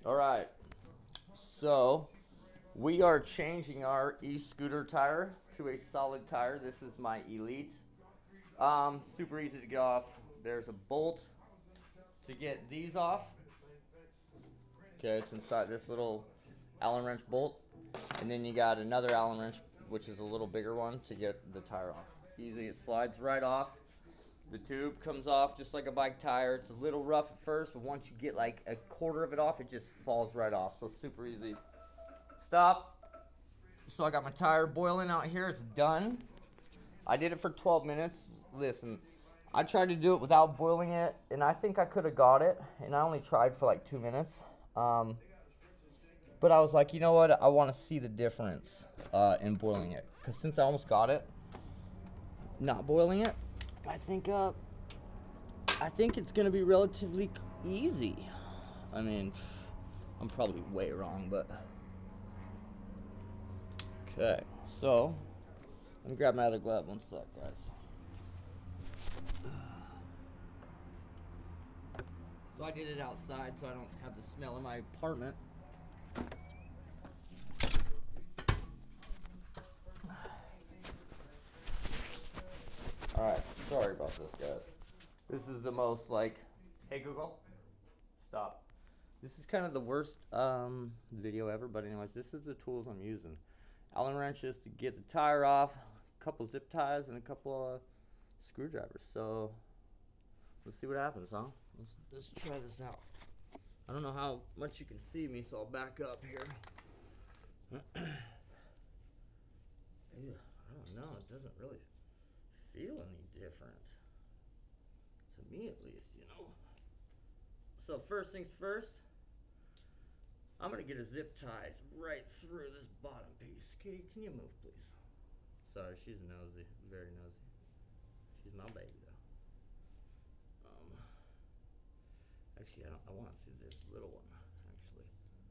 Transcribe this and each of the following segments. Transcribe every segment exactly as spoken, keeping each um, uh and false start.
All right, so we are changing our e-scooter tire to a solid tire. This is my Elite. Um, super easy to get off. There's a bolt to get these off. Okay, it's inside this little Allen wrench bolt, and then you got another Allen wrench, which is a little bigger one, to get the tire off. Easy, it slides right off. The tube comes off just like a bike tire. It's a little rough at first, but once you get like a quarter of it off, it just falls right off. So super easy. Stop. So I got my tire boiling out here. It's done. I did it for twelve minutes. Listen, I tried to do it without boiling it, and I think I could have got it, and I only tried for like two minutes. Um, but I was like, you know what? I want to see the difference uh, in boiling it, because since I almost got it, not boiling it, I think uh, I think it's gonna be relatively easy. I mean, I'm probably way wrong, but okay. So let me grab my other glove. One sec, guys. So I did it outside, so I don't have the smell in my apartment. All right, sorry about this, guys. This is the most like, hey Google, stop. This is kind of the worst um, video ever, but anyways, this is the tools I'm using. Allen wrenches to get the tire off, a couple zip ties, and a couple of screwdrivers. So let's see what happens, huh? Let's, let's try this out. I don't know how much you can see me, so I'll back up here. Ew, I don't know, it doesn't really feel any different. To me at least, you know. So first things first, I'm gonna get a zip tie right through this bottom piece. Kitty, can you move please? Sorry, she's nosy, very nosy. She's my baby though. Um, actually, I, don't, I want to do this little one, actually.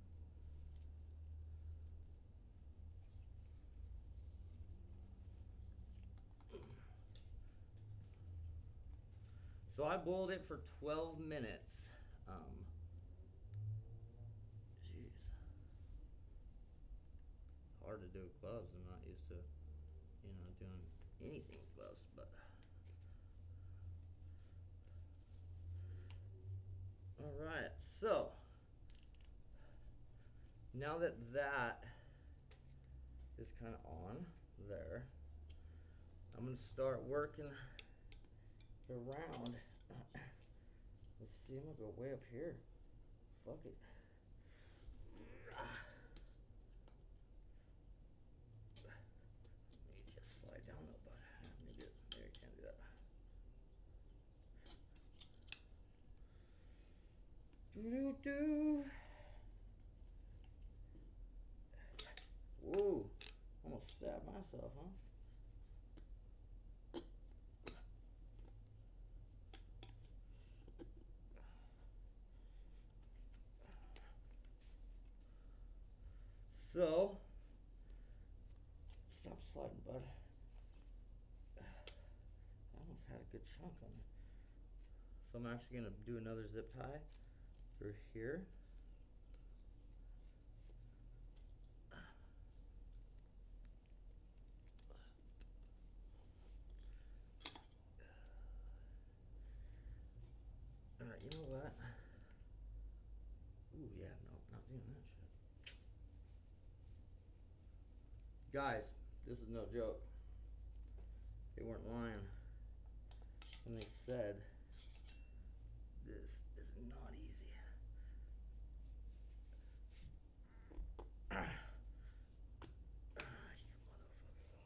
So I boiled it for twelve minutes. Um, jeez. Hard to do with gloves. I'm not used to, you know, doing anything with gloves, but. All right, so now that that is kind of on there, I'm gonna start working around. Let's see, I'm gonna go way up here. Fuck it. Let me just slide down though, bud. Maybe, maybe I can't do that. Doo doo. Whoa, almost stabbed myself, huh? So, stop sliding, bud. I almost had a good chunk on it. So I'm actually gonna do another zip tie through here. All right, you know what? Ooh, yeah, no, not doing that shit. Guys, this is no joke. They weren't lying when they said this is not easy. Ah, you motherfucker.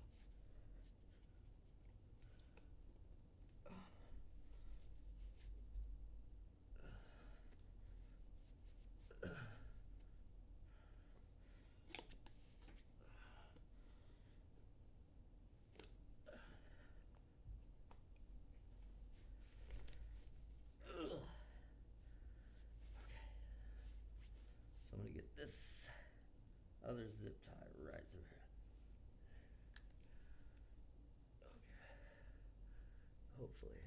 Okay. So I'm gonna get this other zip tie right through here. Okay. Hopefully.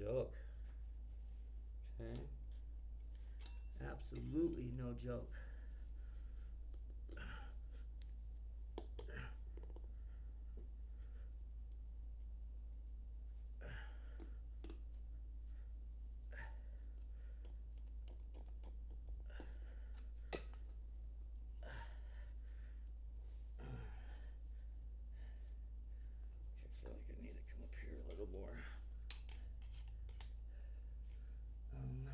joke. Okay? Absolutely no joke. I feel like I need to come up here a little more. Um,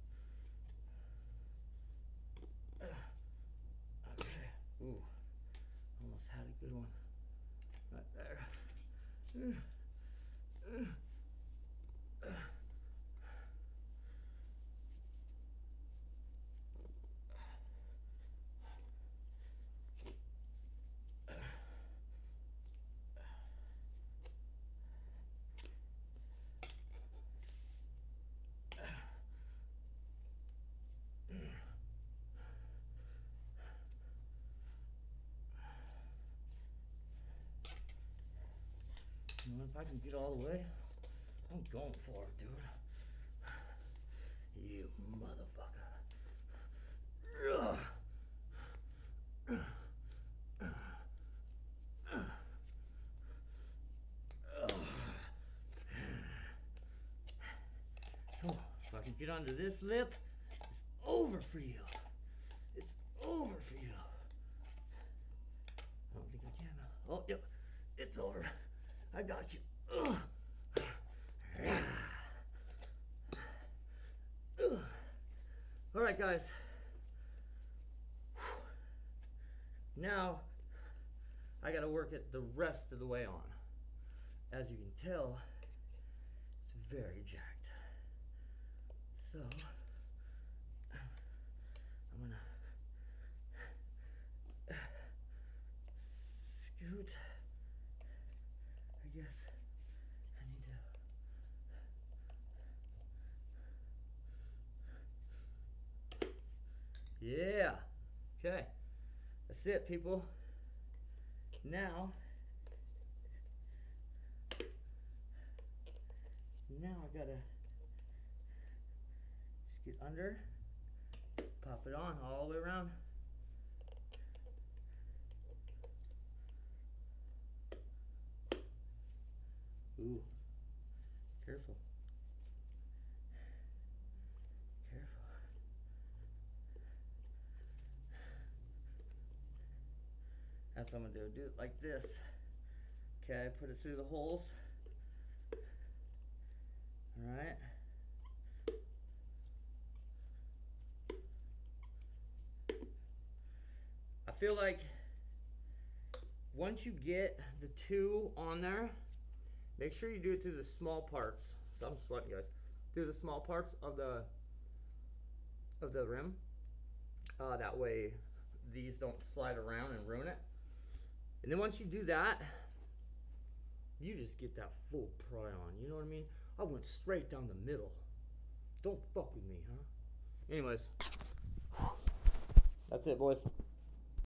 okay. Ooh, almost had a good one right there. You know, if I can get all the way, I'm going for it, dude. You motherfucker. Come on, if I can get under this lip, it's over for you. It's over for you. I don't think I can. Oh, yep, it's over. I got you. Ugh. All right, guys. Now, I gotta work it the rest of the way on. As you can tell, it's very jacked. So, I'm gonna scoot. I guess I need to. Yeah. Okay. That's it, people. Now, now I gotta just get under, pop it on all the way around. Ooh, careful. Careful. That's what I'm gonna do. Do it like this. Okay, put it through the holes. All right. I feel like once you get the two on there, make sure you do it through the small parts. So I'm sweating, guys. Through the small parts of the of the rim. Uh, that way these don't slide around and ruin it. And then once you do that, you just get that full pry on. You know what I mean? I went straight down the middle. Don't fuck with me, huh? Anyways, that's it, boys.